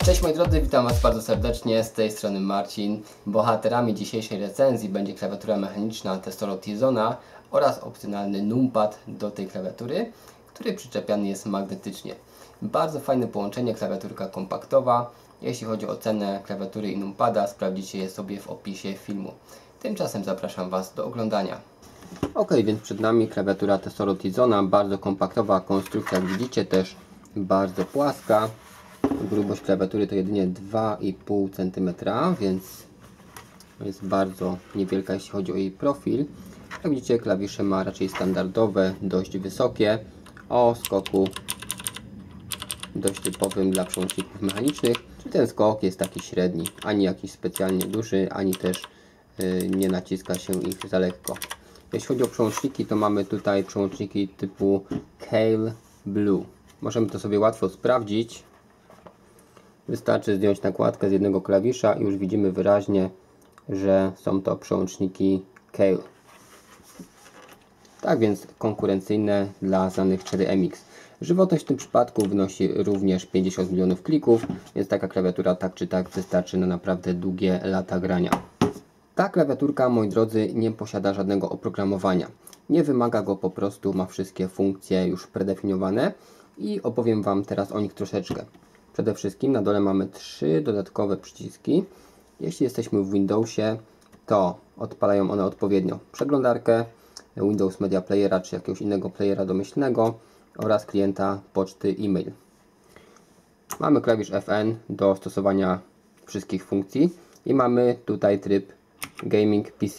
Cześć moi drodzy, witam Was bardzo serdecznie, z tej strony Marcin. Bohaterami dzisiejszej recenzji będzie klawiatura mechaniczna Tesoro Tizona oraz opcjonalny numpad do tej klawiatury, który przyczepiany jest magnetycznie. Bardzo fajne połączenie, klawiaturka kompaktowa. Jeśli chodzi o cenę klawiatury i numpada, sprawdzicie je sobie w opisie filmu. Tymczasem zapraszam Was do oglądania. Ok, więc przed nami klawiatura Tesoro Tizona, bardzo kompaktowa konstrukcja, jak widzicie, też bardzo płaska. Grubość klawiatury to jedynie 2,5 cm, więc jest bardzo niewielka, jeśli chodzi o jej profil. Jak widzicie, klawisze ma raczej standardowe, dość wysokie, o skoku dość typowym dla przełączników mechanicznych. Czyli ten skok jest taki średni, ani jakiś specjalnie duży, ani też nie naciska się ich za lekko. Jeśli chodzi o przełączniki, to mamy tutaj przełączniki typu Kailh Blue. Możemy to sobie łatwo sprawdzić. Wystarczy zdjąć nakładkę z jednego klawisza i już widzimy wyraźnie, że są to przełączniki Kailh. Tak więc konkurencyjne dla znanych Cherry MX. Żywotność w tym przypadku wynosi również 50 milionów klików, więc taka klawiatura tak czy tak wystarczy na naprawdę długie lata grania. Ta klawiaturka, moi drodzy, nie posiada żadnego oprogramowania. Nie wymaga go po prostu, ma wszystkie funkcje już predefiniowane i opowiem Wam teraz o nich troszeczkę. Przede wszystkim na dole mamy 3 dodatkowe przyciski. Jeśli jesteśmy w Windowsie, to odpalają one odpowiednio przeglądarkę, Windows Media Playera czy jakiegoś innego playera domyślnego oraz klienta poczty e-mail. Mamy klawisz FN do stosowania wszystkich funkcji i mamy tutaj tryb Gaming PC.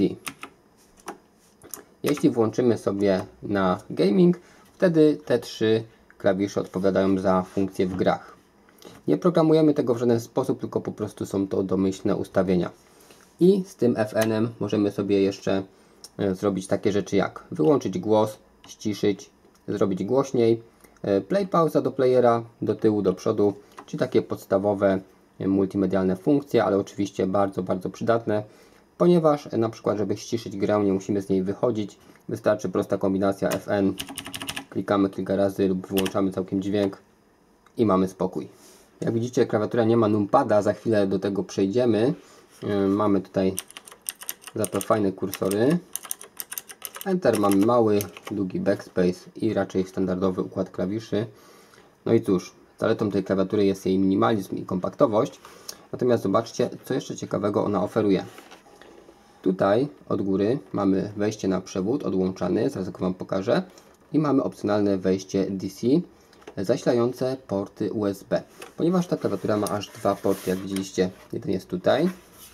Jeśli włączymy sobie na Gaming, wtedy te 3 klawisze odpowiadają za funkcje w grach. Nie programujemy tego w żaden sposób, tylko po prostu są to domyślne ustawienia. I z tym FN-em możemy sobie jeszcze zrobić takie rzeczy jak wyłączyć głos, ściszyć, zrobić głośniej, play pauza do playera, do tyłu, do przodu, czyli takie podstawowe multimedialne funkcje, ale oczywiście bardzo, bardzo przydatne, ponieważ na przykład, żeby ściszyć grę, nie musimy z niej wychodzić, wystarczy prosta kombinacja FN, klikamy kilka razy lub wyłączamy całkiem dźwięk i mamy spokój. Jak widzicie, klawiatura nie ma numpada, za chwilę do tego przejdziemy. Mamy tutaj za to fajne kursory. Enter, mamy mały, długi backspace i raczej standardowy układ klawiszy. No i cóż, zaletą tej klawiatury jest jej minimalizm i kompaktowość. Natomiast zobaczcie, co jeszcze ciekawego ona oferuje. Tutaj od góry mamy wejście na przewód odłączany, zaraz Wam pokażę. I mamy opcjonalne wejście DC zasilające porty USB. Ponieważ ta klawiatura ma aż 2 porty, jak widzieliście, jeden jest tutaj,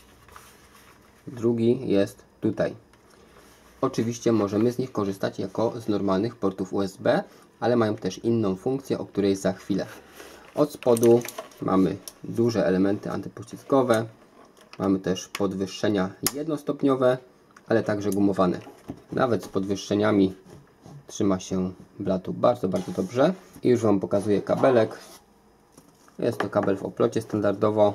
drugi jest tutaj. Oczywiście możemy z nich korzystać jako z normalnych portów USB, ale mają też inną funkcję, o której za chwilę. Od spodu mamy duże elementy antypoślizgowe, mamy też podwyższenia jednostopniowe, ale także gumowane. Nawet z podwyższeniami trzyma się blatu bardzo, bardzo dobrze. I już Wam pokazuję kabelek. Jest to kabel w oplocie standardowo.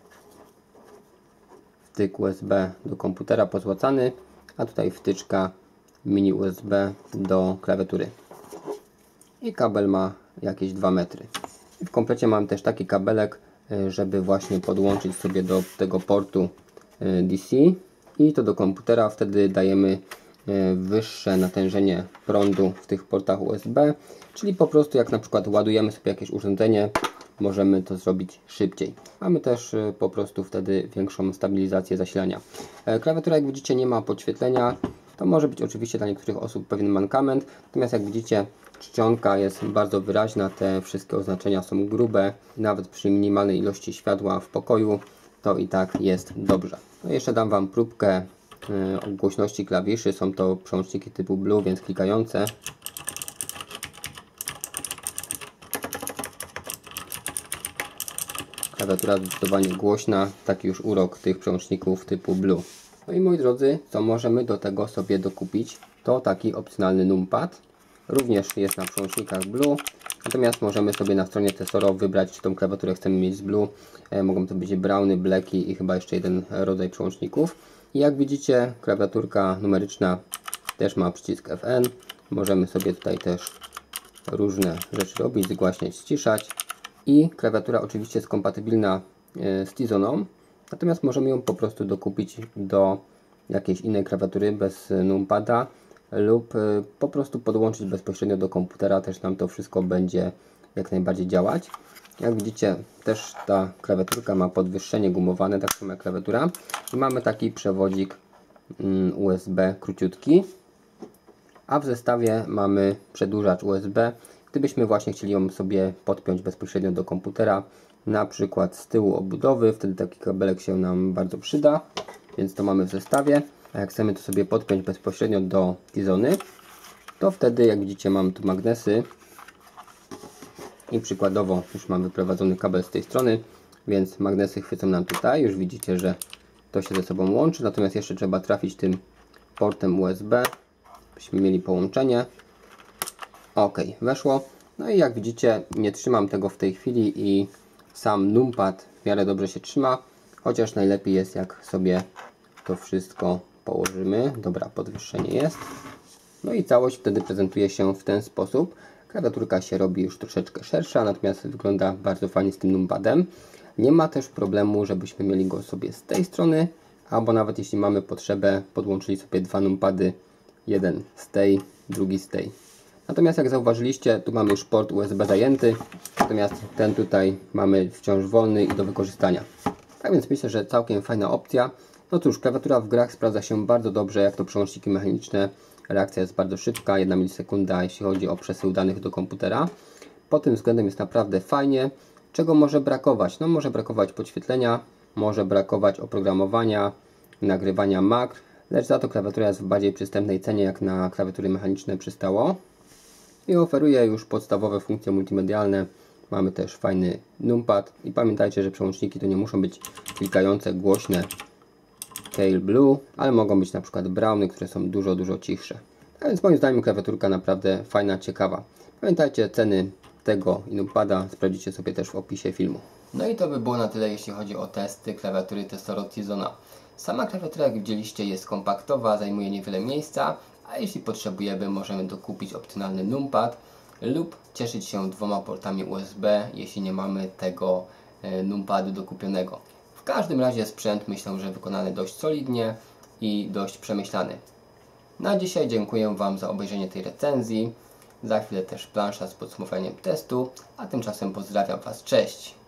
Wtyk USB do komputera pozłacany, a tutaj wtyczka mini USB do klawiatury. I kabel ma jakieś 2 metry. I w komplecie mam też taki kabelek, żeby właśnie podłączyć sobie do tego portu DC i to do komputera. Wtedy dajemy wyższe natężenie prądu w tych portach USB, czyli po prostu jak na przykład ładujemy sobie jakieś urządzenie, możemy to zrobić szybciej. Mamy też po prostu wtedy większą stabilizację zasilania. Klawiatura, jak widzicie, nie ma podświetlenia. To może być oczywiście dla niektórych osób pewien mankament, natomiast jak widzicie, czcionka jest bardzo wyraźna, te wszystkie oznaczenia są grube, nawet przy minimalnej ilości światła w pokoju to i tak jest dobrze. No jeszcze dam Wam próbkę głośności klawiszy. Są to przełączniki typu Blue, więc klikające. Klawiatura zdecydowanie głośna, taki już urok tych przełączników typu Blue. No i moi drodzy, co możemy do tego sobie dokupić? To taki opcjonalny numpad. Również jest na przełącznikach Blue, natomiast możemy sobie na stronie Tesoro wybrać, czy tą klawiaturę chcemy mieć z Blue. Mogą to być browny, blacki i chyba jeszcze jeden rodzaj przełączników. I jak widzicie, klawiaturka numeryczna też ma przycisk FN. Możemy sobie tutaj też różne rzeczy robić, zgłaśniać, ściszać. I klawiatura oczywiście jest kompatybilna z Tizoną, natomiast możemy ją po prostu dokupić do jakiejś innej klawiatury bez numpada lub po prostu podłączyć bezpośrednio do komputera, też nam to wszystko będzie jak najbardziej działać. Jak widzicie, też ta klawiaturka ma podwyższenie gumowane, tak samo jak klawiatura, i mamy taki przewodzik USB króciutki, a w zestawie mamy przedłużacz USB. Gdybyśmy właśnie chcieli ją sobie podpiąć bezpośrednio do komputera, na przykład z tyłu obudowy, wtedy taki kabelek się nam bardzo przyda, więc to mamy w zestawie. A jak chcemy to sobie podpiąć bezpośrednio do Tizony, to wtedy, jak widzicie, mam tu magnesy i przykładowo już mam wyprowadzony kabel z tej strony, więc magnesy chwycą nam tutaj. Już widzicie, że to się ze sobą łączy, natomiast jeszcze trzeba trafić tym portem USB, byśmy mieli połączenie. Ok, weszło. No i jak widzicie, nie trzymam tego w tej chwili i sam numpad w miarę dobrze się trzyma, chociaż najlepiej jest, jak sobie to wszystko położymy. Dobra, podwyższenie jest. No i całość wtedy prezentuje się w ten sposób. Klawiaturka się robi już troszeczkę szersza, natomiast wygląda bardzo fajnie z tym numpadem. Nie ma też problemu, żebyśmy mieli go sobie z tej strony, albo nawet jeśli mamy potrzebę, podłączyli sobie dwa numpady, jeden z tej, drugi z tej. Natomiast jak zauważyliście, tu mamy już port USB zajęty, natomiast ten tutaj mamy wciąż wolny i do wykorzystania. Tak więc myślę, że całkiem fajna opcja. No cóż, klawiatura w grach sprawdza się bardzo dobrze, jak to przełączniki mechaniczne. Reakcja jest bardzo szybka, 1 milisekunda, jeśli chodzi o przesył danych do komputera. Pod tym względem jest naprawdę fajnie. Czego może brakować? No może brakować podświetlenia, może brakować oprogramowania, nagrywania makr, lecz za to klawiatura jest w bardziej przystępnej cenie, jak na klawiatury mechaniczne przystało. I oferuje już podstawowe funkcje multimedialne. Mamy też fajny numpad i pamiętajcie, że przełączniki to nie muszą być klikające, głośne Pale Blue, ale mogą być na przykład browny, które są dużo cichsze. A więc moim zdaniem klawiaturka naprawdę fajna, ciekawa. Pamiętajcie, ceny tego i numpada sprawdzicie sobie też w opisie filmu. No i to by było na tyle, jeśli chodzi o testy klawiatury Testoro Tizona. Sama klawiatura, jak widzieliście, jest kompaktowa, zajmuje niewiele miejsca, a jeśli potrzebujemy, możemy dokupić opcjonalny numpad lub cieszyć się dwoma portami USB, jeśli nie mamy tego numpadu dokupionego. W każdym razie sprzęt, myślę, że wykonany dość solidnie i dość przemyślany. Na dzisiaj dziękuję Wam za obejrzenie tej recenzji. Za chwilę też plansza z podsumowaniem testu, a tymczasem pozdrawiam Was, cześć!